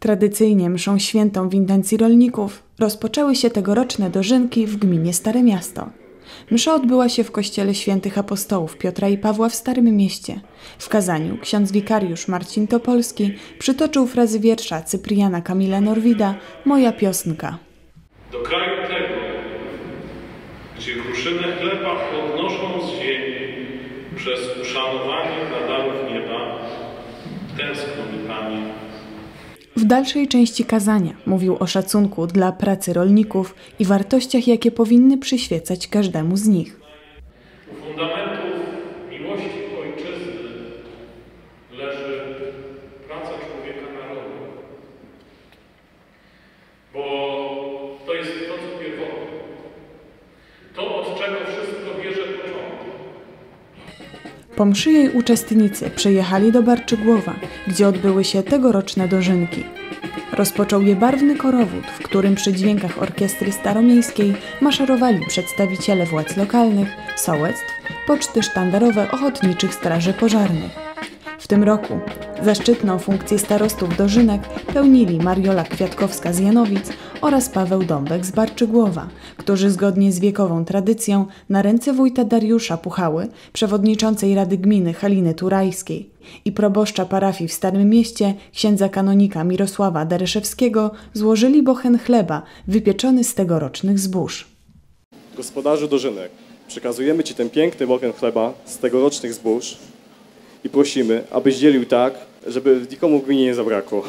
Tradycyjnie mszą świętą w intencji rolników rozpoczęły się tegoroczne dożynki w gminie Stare Miasto. Msza odbyła się w kościele świętych apostołów Piotra i Pawła w Starym Mieście. W kazaniu ksiądz wikariusz Marcin Topolski przytoczył frazy wiersza Cypriana Kamila Norwida „Moja piosnka”. Do kraju tego, gdzie kruszynę chleba podnoszą z ziemi przez uszanowanie dla darów nieba, tęskno mi, Panie. W dalszej części kazania mówił o szacunku dla pracy rolników i wartościach, jakie powinny przyświecać każdemu z nich. U fundamentów miłości ojczyzny leży praca człowieka narodu, bo to jest to, co pierwotne, to, od czego wszystko bierze początek. Po mszy jej uczestnicy przyjechali do Barczygłowa, gdzie odbyły się tegoroczne dożynki. Rozpoczął je barwny korowód, w którym przy dźwiękach orkiestry staromiejskiej maszerowali przedstawiciele władz lokalnych, sołectw, poczty sztandarowe ochotniczych straży pożarnych. W tym roku zaszczytną funkcję starostów dożynek pełnili Mariola Kwiatkowska z Janowic oraz Paweł Dąbek z Barczygłowa, którzy zgodnie z wiekową tradycją na ręce wójta Dariusza Puchały, przewodniczącej Rady Gminy Haliny Turajskiej i proboszcza parafii w Starym Mieście księdza kanonika Mirosława Dereszewskiego złożyli bochen chleba wypieczony z tegorocznych zbóż. Gospodarzu dożynek, przekazujemy Ci ten piękny bochen chleba z tegorocznych zbóż i prosimy, abyś dzielił tak, żeby nikomu w gminie nie zabrakło.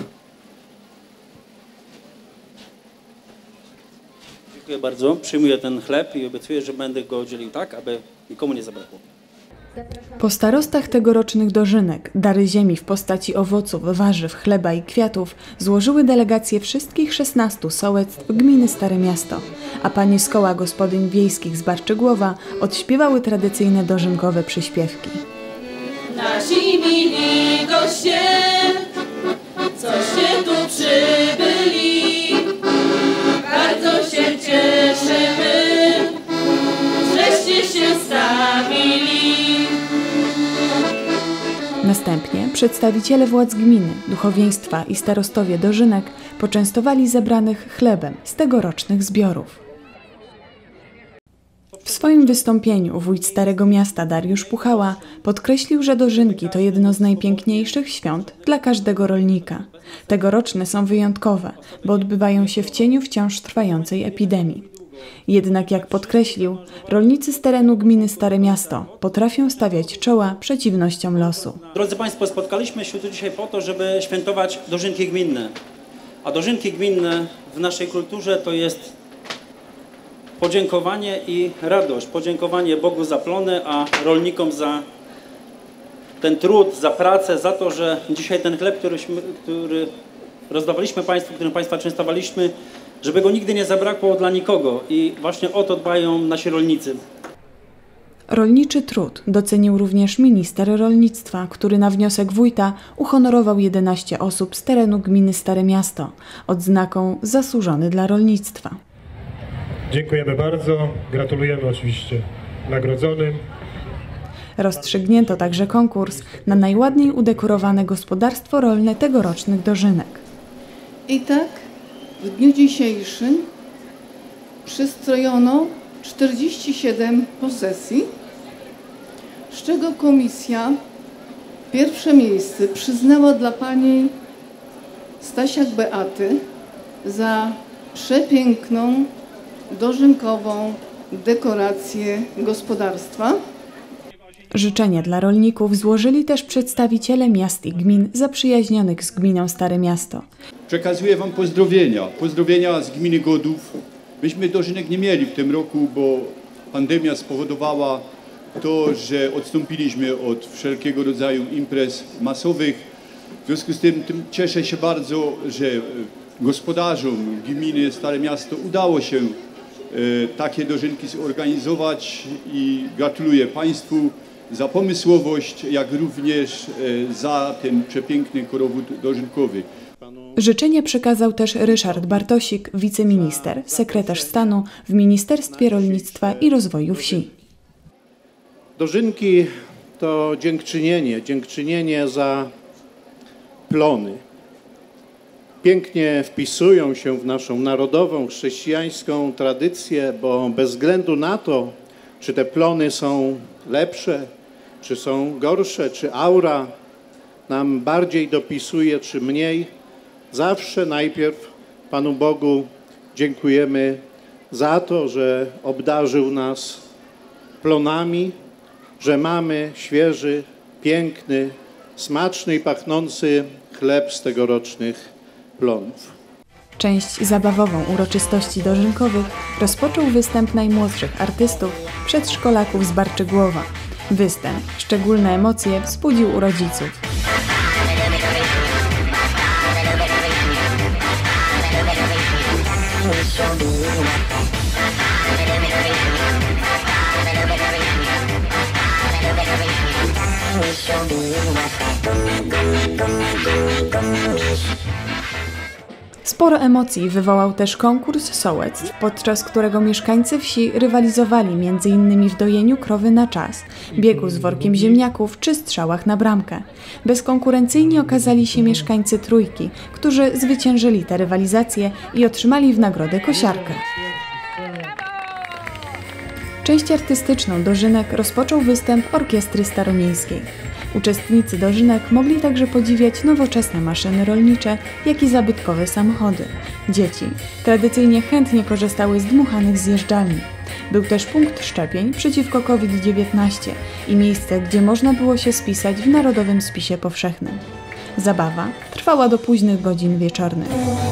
Dziękuję bardzo. Przyjmuję ten chleb i obiecuję, że będę go dzielił tak, aby nikomu nie zabrakło. Po starostach tegorocznych dożynek dary ziemi w postaci owoców, warzyw, chleba i kwiatów złożyły delegacje wszystkich 16 sołectw gminy Stare Miasto, a panie z koła gospodyń wiejskich z Barczygłowa odśpiewały tradycyjne dożynkowe przyśpiewki. Nasi mili goście, coście tu przybyli, bardzo się cieszymy, żeście się stawili. Następnie przedstawiciele władz gminy, duchowieństwa i starostowie dożynek poczęstowali zebranych chlebem z tegorocznych zbiorów. W swoim wystąpieniu wójt Starego Miasta Dariusz Puchała podkreślił, że dożynki to jedno z najpiękniejszych świąt dla każdego rolnika. Tegoroczne są wyjątkowe, bo odbywają się w cieniu wciąż trwającej epidemii. Jednak jak podkreślił, rolnicy z terenu gminy Stare Miasto potrafią stawiać czoła przeciwnościom losu. Drodzy Państwo, spotkaliśmy się tu dzisiaj po to, żeby świętować dożynki gminne. A dożynki gminne w naszej kulturze to jest podziękowanie i radość. Podziękowanie Bogu za plony, a rolnikom za ten trud, za pracę, za to, że dzisiaj ten chleb, który rozdawaliśmy Państwu, którym Państwa częstowaliśmy, żeby go nigdy nie zabrakło dla nikogo. I właśnie o to dbają nasi rolnicy. Rolniczy trud docenił również minister rolnictwa, który na wniosek wójta uhonorował 11 osób z terenu gminy Stare Miasto odznaką Zasłużony dla rolnictwa. Dziękujemy bardzo, gratulujemy oczywiście nagrodzonym. Rozstrzygnięto także konkurs na najładniej udekorowane gospodarstwo rolne tegorocznych dożynek. I tak w dniu dzisiejszym przystrojono 47 posesji, z czego komisja pierwsze miejsce przyznała dla pani Stasiak Beaty za przepiękną, dożynkową dekorację gospodarstwa. Życzenia dla rolników złożyli też przedstawiciele miast i gmin zaprzyjaźnionych z gminą Stare Miasto. Przekazuję Wam pozdrowienia z gminy Godów. Myśmy dożynek nie mieli w tym roku, bo pandemia spowodowała to, że odstąpiliśmy od wszelkiego rodzaju imprez masowych. W związku z tym cieszę się bardzo, że gospodarzom gminy Stare Miasto udało się takie dożynki zorganizować i gratuluję Państwu za pomysłowość, jak również za ten przepiękny korowód dożynkowy. Życzenia przekazał też Ryszard Bartosik, wiceminister, sekretarz stanu w Ministerstwie Rolnictwa i Rozwoju Wsi. Dożynki to dziękczynienie za plony. pięknie wpisują się w naszą narodową, chrześcijańską tradycję, bo bez względu na to, czy te plony są lepsze, czy są gorsze, czy aura nam bardziej dopisuje, czy mniej, zawsze najpierw Panu Bogu dziękujemy za to, że obdarzył nas plonami, że mamy świeży, piękny, smaczny i pachnący chleb z tegorocznych plonów. Część zabawową uroczystości dożynkowych rozpoczął występ najmłodszych artystów, przedszkolaków z Barczygłowa. Występ, szczególne emocje wzbudził u rodziców. Sporo emocji wywołał też konkurs sołectw, podczas którego mieszkańcy wsi rywalizowali m.in. w dojeniu krowy na czas, biegu z workiem ziemniaków czy strzałach na bramkę. Bezkonkurencyjni okazali się mieszkańcy Trójki, którzy zwyciężyli tę rywalizację i otrzymali w nagrodę kosiarkę. Część artystyczną dożynek rozpoczął występ orkiestry staromiejskiej. Uczestnicy dożynek mogli także podziwiać nowoczesne maszyny rolnicze, jak i zabytkowe samochody. Dzieci tradycyjnie chętnie korzystały z dmuchanych zjeżdżalni. Był też punkt szczepień przeciwko COVID-19 i miejsce, gdzie można było się spisać w Narodowym Spisie Powszechnym. Zabawa trwała do późnych godzin wieczornych.